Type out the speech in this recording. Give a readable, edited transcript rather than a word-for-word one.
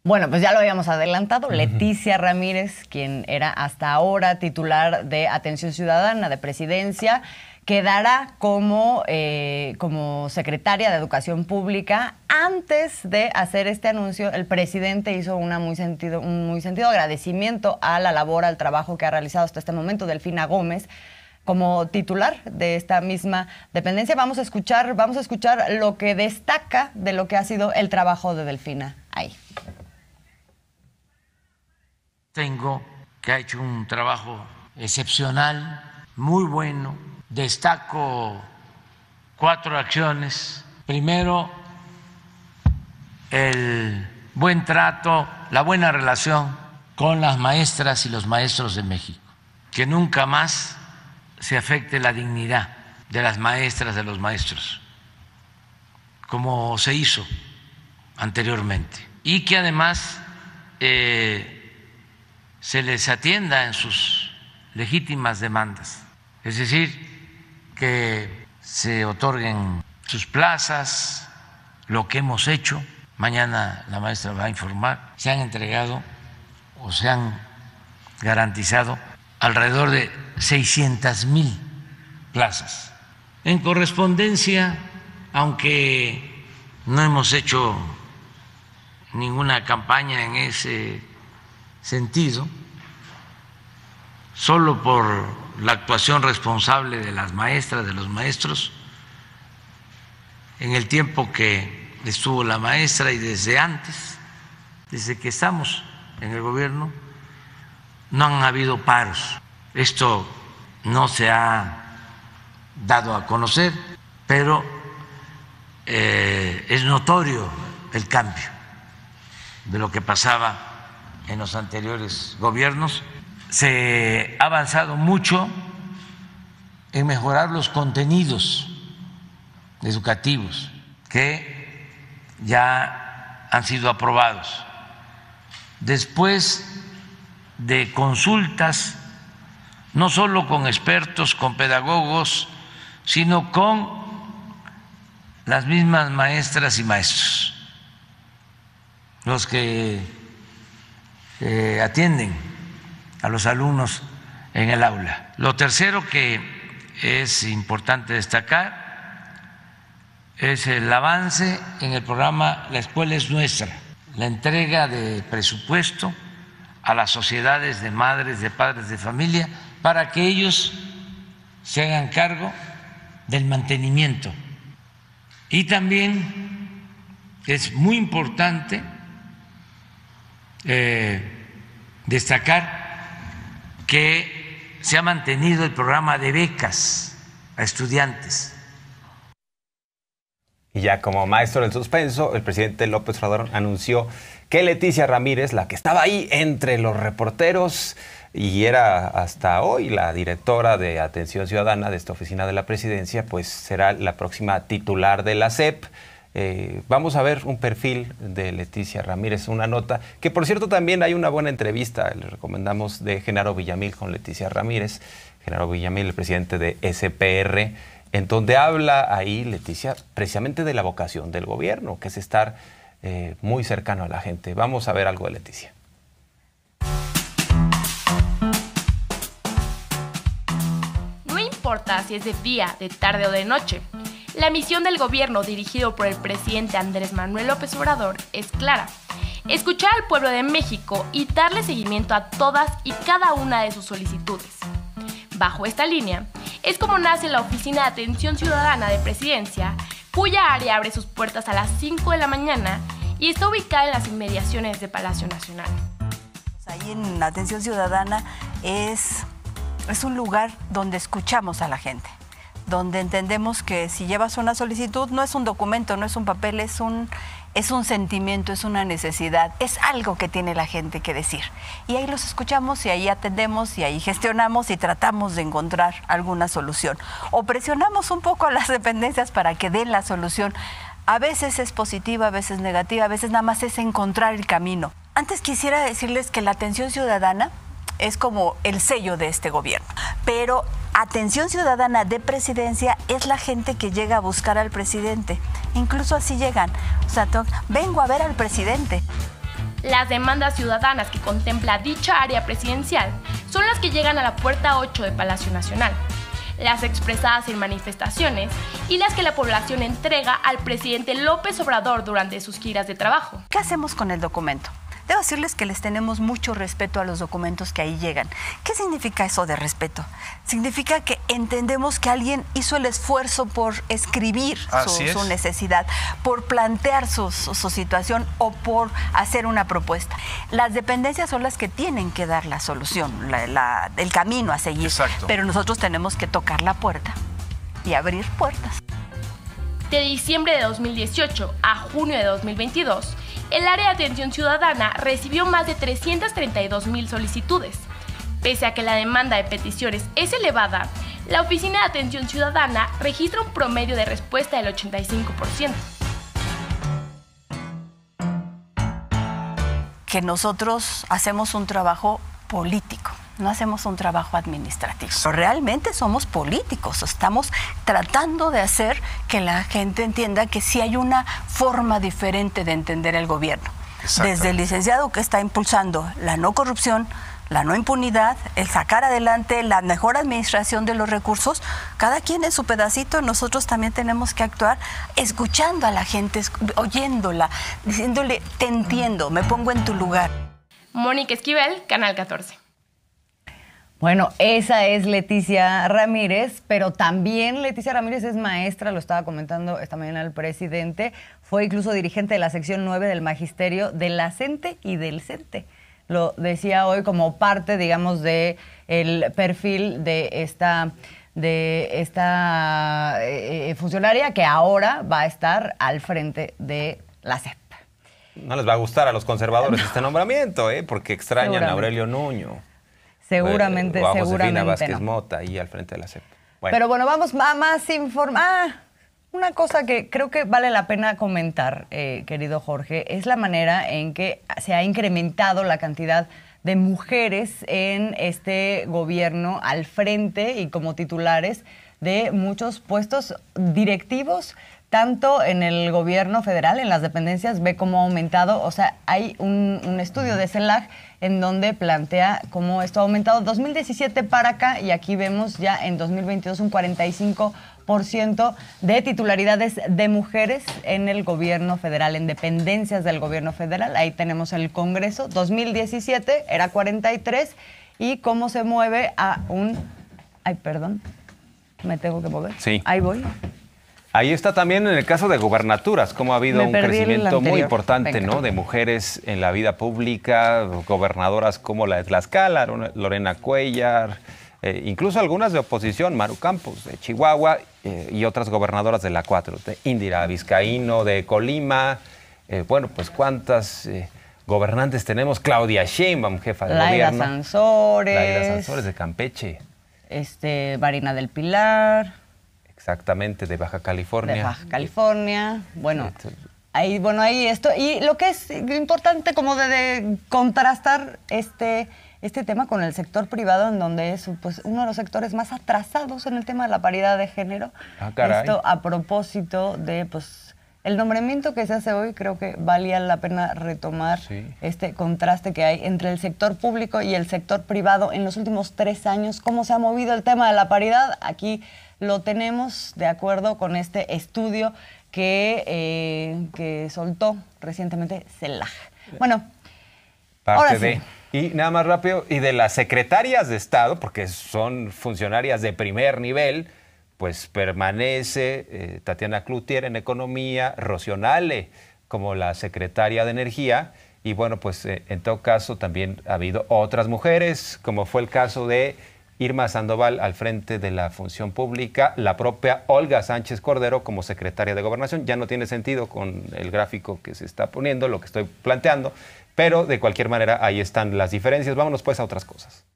Bueno, pues ya lo habíamos adelantado. Leticia Ramírez, quien era hasta ahora titular de Atención Ciudadana de Presidencia, quedará como secretaria de Educación Pública. Antes de hacer este anuncio, el presidente hizo un muy sentido agradecimiento a la labor, al trabajo que ha realizado hasta este momento Delfina Gómez como titular de esta misma dependencia. Vamos a escuchar lo que destaca de lo que ha sido el trabajo de Delfina ahí. Tengo que ha hecho un trabajo excepcional, muy bueno. Destaco 4 acciones. Primero, el buen trato, la buena relación con las maestras y los maestros de México. Que nunca más se afecte la dignidad de las maestras, de los maestros, como se hizo anteriormente. Y que además se les atienda en sus legítimas demandas, es decir, que se otorguen sus plazas, lo que hemos hecho. Mañana la maestra va a informar, se han entregado o se han garantizado alrededor de 600,000 plazas. En correspondencia, aunque no hemos hecho ninguna campaña en ese sentido, solo por la actuación responsable de las maestras, de los maestros, en el tiempo que estuvo la maestra y desde antes, desde que estamos en el gobierno, no han habido paros. Esto no se ha dado a conocer, pero es notorio el cambio de lo que pasaba en los anteriores gobiernos. Se ha avanzado mucho en mejorar los contenidos educativos que ya han sido aprobados. Después de consultas, no solo con expertos, con pedagogos, sino con las mismas maestras y maestros, los que atienden a los alumnos en el aula. Lo tercero que es importante destacar es el avance en el programa La Escuela es Nuestra, la entrega de presupuesto a las sociedades de madres, de padres de familia, para que ellos se hagan cargo del mantenimiento. Y también es muy importante destacar que se ha mantenido el programa de becas a estudiantes. Y ya como maestro del suspenso, el presidente López Obrador anunció que Leticia Ramírez, la que estaba ahí entre los reporteros y era hasta hoy la directora de Atención Ciudadana de esta oficina de la presidencia, pues será la próxima titular de la SEP. Vamos a ver un perfil de Leticia Ramírez, una nota, que por cierto también hay una buena entrevista, le recomendamos, de Genaro Villamil con Leticia Ramírez. Genaro Villamil, el presidente de SPR, en donde habla ahí Leticia precisamente de la vocación del gobierno, que es estar muy cercano a la gente. Vamos a ver algo de Leticia. No importa si es de día, de tarde o de noche, la misión del gobierno dirigido por el presidente Andrés Manuel López Obrador es clara: escuchar al pueblo de México y darle seguimiento a todas y cada una de sus solicitudes. Bajo esta línea es como nace la Oficina de Atención Ciudadana de Presidencia, cuya área abre sus puertas a las 5 de la mañana y está ubicada en las inmediaciones de Palacio Nacional. Ahí en Atención Ciudadana es un lugar donde escuchamos a la gente, donde entendemos que si llevas una solicitud no es un documento, no es un papel, es un sentimiento, es una necesidad, es algo que tiene la gente que decir. Y ahí los escuchamos y ahí atendemos y ahí gestionamos y tratamos de encontrar alguna solución. O presionamos un poco a las dependencias para que den la solución. A veces es positiva, a veces negativa, a veces nada más es encontrar el camino. Antes quisiera decirles que la atención ciudadana es como el sello de este gobierno, pero Atención Ciudadana de Presidencia es la gente que llega a buscar al presidente. Incluso así llegan. O sea, vengo a ver al presidente. Las demandas ciudadanas que contempla dicha área presidencial son las que llegan a la puerta 8 de Palacio Nacional, las expresadas en manifestaciones y las que la población entrega al presidente López Obrador durante sus giras de trabajo. ¿Qué hacemos con el documento? Debo decirles que les tenemos mucho respeto a los documentos que ahí llegan. ¿Qué significa eso de respeto? Significa que entendemos que alguien hizo el esfuerzo por escribir su necesidad, por plantear su situación o por hacer una propuesta. Las dependencias son las que tienen que dar la solución, el camino a seguir. Exacto. Pero nosotros tenemos que tocar la puerta y abrir puertas. De diciembre de 2018 a junio de 2022, el área de atención ciudadana recibió más de 332,000 solicitudes. Pese a que la demanda de peticiones es elevada, la Oficina de Atención Ciudadana registra un promedio de respuesta del 85%. Que nosotros hacemos un trabajo político. No hacemos un trabajo administrativo. Realmente somos políticos. Estamos tratando de hacer que la gente entienda que sí hay una forma diferente de entender el gobierno. Desde el licenciado que está impulsando la no corrupción, la no impunidad, el sacar adelante la mejor administración de los recursos, cada quien en su pedacito. Nosotros también tenemos que actuar escuchando a la gente, oyéndola, diciéndole, te entiendo, me pongo en tu lugar. Mónica Esquivel, Canal 14. Bueno, esa es Leticia Ramírez, pero también Leticia Ramírez es maestra, lo estaba comentando esta mañana el presidente, fue incluso dirigente de la sección 9 del magisterio de la CENTE y del CENTE. Lo decía hoy como parte, digamos, de el perfil de esta funcionaria que ahora va a estar al frente de la SEP. No les va a gustar a los conservadores este nombramiento, porque extrañan a Aurelio Nuño. Seguramente, o a Josefina seguramente Vázquez no. Mota, ahí al frente de la CEP. Bueno. Pero bueno, vamos a más informar. Una cosa que creo que vale la pena comentar, querido Jorge, es la manera en que se ha incrementado la cantidad de mujeres en este gobierno al frente y como titulares de muchos puestos directivos, tanto en el gobierno federal, en las dependencias, ve cómo ha aumentado. O sea, hay un estudio de CELAC en donde plantea cómo esto ha aumentado 2017 para acá, y aquí vemos ya en 2022 un 45% de titularidades de mujeres en el gobierno federal, en dependencias del gobierno federal. Ahí tenemos el Congreso, 2017 era 43, y cómo se mueve a un... Ay, perdón, me tengo que mover. Sí. Ahí voy. Ahí está también en el caso de gubernaturas, cómo ha habido un crecimiento muy importante, ¿no?, de mujeres en la vida pública, gobernadoras como la de Tlaxcala, Lorena Cuellar, incluso algunas de oposición, Maru Campos de Chihuahua, y otras gobernadoras de la 4, de Indira Vizcaíno de Colima. Bueno, pues cuántas gobernantes tenemos. Claudia Sheinbaum, jefa de gobierno. Laida Sansores de Campeche. Marina del Pilar. Exactamente, de Baja California. De Baja California. Bueno, ahí esto. Y lo que es importante como de contrastar este tema con el sector privado, en donde es pues uno de los sectores más atrasados en el tema de la paridad de género. Ah, caray. Esto a propósito de pues el nombramiento que se hace hoy, creo que valía la pena retomar este contraste que hay entre el sector público y el sector privado en los últimos 3 años. ¿Cómo se ha movido el tema de la paridad? Aquí lo tenemos de acuerdo con este estudio que soltó recientemente CELAC. Bueno, ahora sí. Y nada más rápido, y de las secretarias de Estado, porque son funcionarias de primer nivel, pues permanece Tatiana Cloutier en Economía, Rocío Nale como la secretaria de Energía, y bueno, pues en todo caso también ha habido otras mujeres, como fue el caso de Irma Sandoval al frente de la función pública, la propia Olga Sánchez Cordero como secretaria de Gobernación. Ya no tiene sentido con el gráfico que se está poniendo, lo que estoy planteando, pero de cualquier manera ahí están las diferencias. Vámonos pues a otras cosas.